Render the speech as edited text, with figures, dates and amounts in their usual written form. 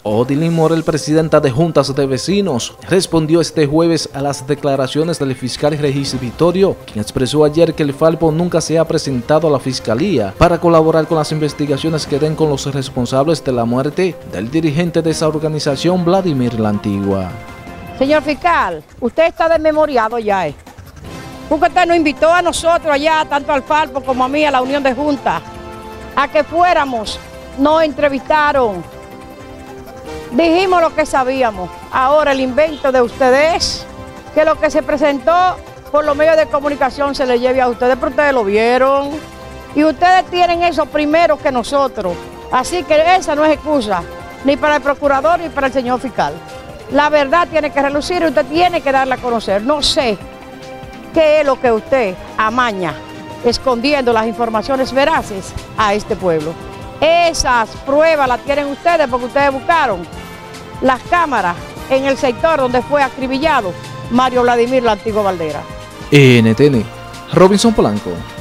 Odilín Morel, presidenta de Juntas de Vecinos, respondió este jueves a las declaraciones del fiscal Regis Vittorio, quien expresó ayer que el Falpo nunca se ha presentado a la fiscalía para colaborar con las investigaciones que den con los responsables de la muerte del dirigente de esa organización, Vladimir La Antigua. Señor fiscal, usted está desmemoriado ya, porque usted nos invitó a nosotros allá, tanto al Falpo como a mí, a la Unión de Juntas, a que fuéramos, nos entrevistaron. Dijimos lo que sabíamos. Ahora el invento de ustedes, que lo que se presentó por los medios de comunicación se le lleve a ustedes, pero ustedes lo vieron. Y ustedes tienen eso primero que nosotros. Así que esa no es excusa, ni para el procurador ni para el señor fiscal. La verdad tiene que relucir y usted tiene que darla a conocer. No sé qué es lo que usted amaña, escondiendo las informaciones veraces a este pueblo. Esas pruebas las tienen ustedes porque ustedes buscaron las cámaras en el sector donde fue acribillado Mario Vladimir La Antigua Valdera. NTN, Robinson Polanco.